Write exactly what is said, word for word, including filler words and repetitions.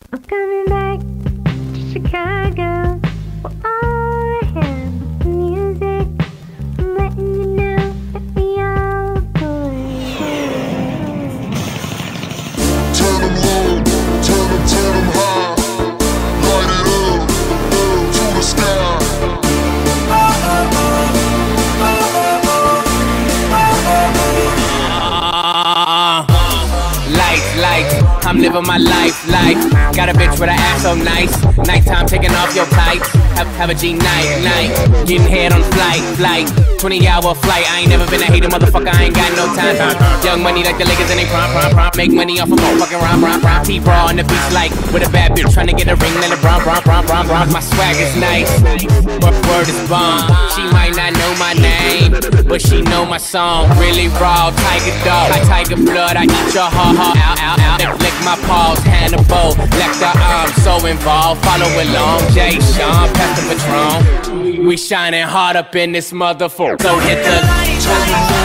I'm coming back to Chicago. For all I have music. I'm letting you know that we all boys. Turn them low, turn them, turn them high. Light it up, to the sky. Lights, lights, I'm living my life, life. Got a bitch with an ass so nice. Nighttime taking off your tights. Have, have a G night, night. Getting head on flight, flight. twenty hour flight. I ain't never been a hater, motherfucker. I ain't got no time. Young money like the Lakers and they prime, prime, prime. Make money off of motherfucking rhyme, rhyme, rhyme. T-Raw on the beach like with a bad bitch trying to get a ring. Then the brom, brom, brom, brom, brom. My swag is nice, but word is bomb. She might not know my name, but she know my song. Really raw, tiger dog. I tiger blood, I eat your heart, heart out, out, out. Lick my paws, Hannibal. Left the arm, so involved. Follow along, Jay Sean, Pastor Patron. We shining hard up in this motherfucker. So hit the